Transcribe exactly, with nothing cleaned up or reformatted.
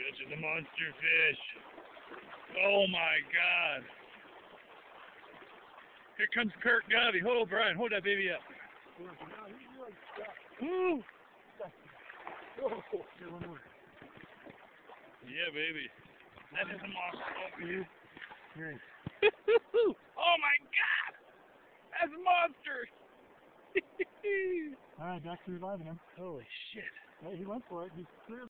fish is a monster fish. Oh my God. Here comes Kurt Gobby. Hold Brian, hold that baby up. Woo! Yeah, baby. That is a monster. Oh my God! That's a monster! Alright, back to reviving him. Holy shit. Hey, he went for it. He's clearly